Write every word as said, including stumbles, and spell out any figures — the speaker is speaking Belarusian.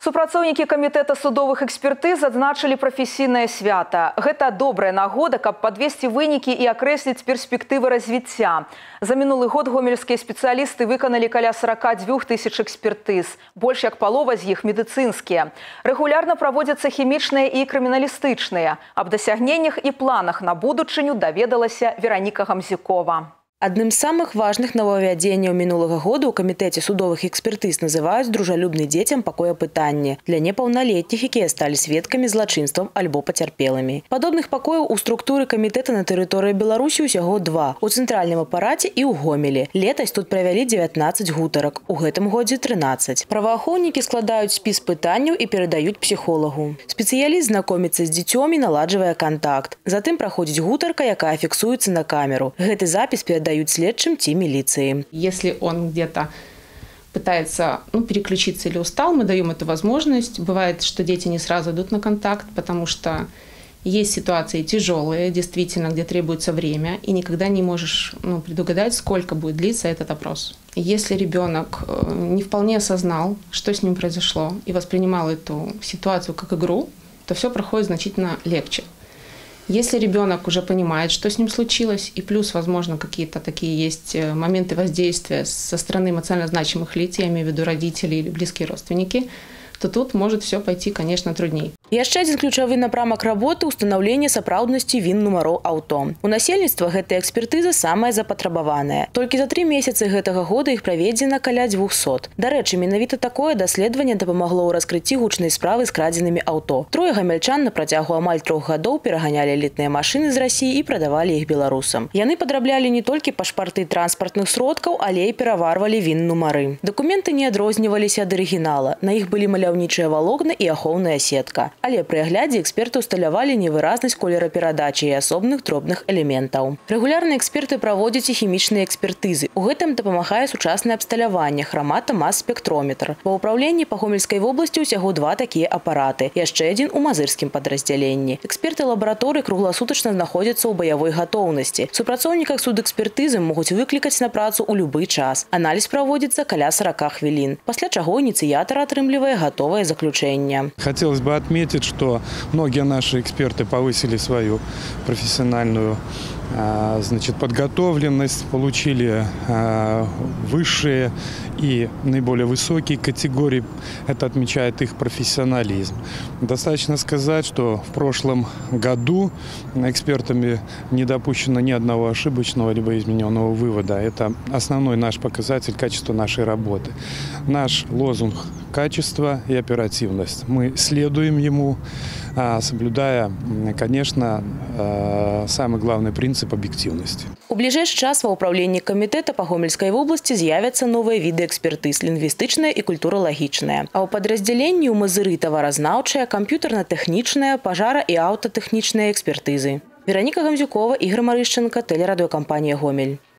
Супрацоўнікі камітэта судовых экспертыз адзначылі прафесійнае свята. Гэта добрая нагода, каб падвесці вынікі і акрэсліць перспектывы развіцця. За мінулы год гомельскія спецыялісты выканалі каля сорока двух тысяч экспертыз. Больш як палова з іх медыцынскія. Рэгулярна праводзяцца хімічныя і крыміналістычныя. Аб дасягненнях і планах на будучыню даведалася Вераніка Гамзюкова. Адным з самых важных нововвядзенняў мінулага года ў камітэце судовых экспертыз называюць дружалюбны дзецям пакояпытанне для непаўналетніх, якія сталі сведкамі злачынствам альбо пацярпелымі. Падобных пакояў у структуры камітэта на тэрыторыі Беларусі ўсяго два – у цэнтральным апараце і ў Гомелі. Летась тут правялі дзевятнаццаць гутарак, у гэтым годзе трынаццаць. Праваахоўнікі складаюць спіс пытанняў і перадаюць псіхолагу. Спецыяліст знакоміцца з дзіцём і наладжвае кантакт. Затым праходзіць гутарка, якая фіксуецца на камеру. Гэты запіс перадаюць следчим те милиции. Если он где-то пытается ну, переключиться или устал, мы даем эту возможность. Бывает, что дети не сразу идут на контакт, потому что есть ситуации тяжелые, действительно, где требуется время, и никогда не можешь ну, предугадать, сколько будет длиться этот опрос. Если ребенок не вполне осознал, что с ним произошло, и воспринимал эту ситуацию как игру, то все проходит значительно легче. Если ребенок уже понимает, что с ним случилось, и плюс, возможно, какие-то такие есть моменты воздействия со стороны эмоционально значимых лиц, я имею в виду родители или близкие родственники, то тут может все пойти, конечно, трудней. Яшчэ адзін ключавы напрамак работы – устанаўленне сапраўднасці він-нумароў аўто. У насельніцтва гэтая экспертыза самая запатрабаваная. Толькі за тры месяцы гэтага года іх праведзена каля двухсот. Дарэчы, менавіта такое даследаванне дапамагло ў раскрыцці гучнай справы з крадзенымі аўто. Трое гамяльчан на працягу амаль трох гадоў пераганялі элітныя машыны з Расіі і прадавалі іх беларусам. Яны падраблялі не толькі пашпарты транспартных сродкаў, але і пераварвалі він-нумары. Дакументы не адрозніваліся ад арыгінала. На іх былі маляўнічыя валокны і ахоўная сетка. Але пры аглядзе эксперты ўсталявалі невыразнасць колераперадачы і асобных дробных элементаў. Рэгулярна эксперты праводзяць і хімічныя экспертызы. У гэтым дапамагае сучаснае абсталяванне храмата-мас-спектрометр. Ва ўпраўленні па Гомельскай вобласці ўсяго два такія апараты. Яшчэ адзін у мазырскім падраздзяленні. Эксперты лабараторыі кругласутачна знаходзяцца ў баявой гатоўнасці. Супрацоўніках судэкспертызы могуць выклікаць на працу ў любы час. Аналіз праводзіцца каля сорока хвілін. Пасля чаго ініцыятар атрымлівае гатовае заключэнне. Хотелось бы отметить, что многие наши эксперты повысили свою профессиональную значит, подготовленность, получили высшие и наиболее высокие категории. Это отмечает их профессионализм. Достаточно сказать, что в прошлом году экспертами не допущено ни одного ошибочного либо измененного вывода. Это основной наш показатель качества нашей работы. Наш лозунг – качество и оперативность. Мы следуем ему, соблюдая, конечно, самый главный принцип объективности. У бліжэйшы час ва ўпраўленні камітэта па Гомельскай вобласці з'явяцца новыя віды экспертыз – лінгвістычная і культуралагічная. А ў падраздзяленні ў мазыры таваразнаўчая, камп'ютарна-тэхнічная, пажара- і аўтатэхнічныя экспертызы. Вераніка Гамзюкова, Ігор Марышченко, тэлерадыёкампанія «Гомель».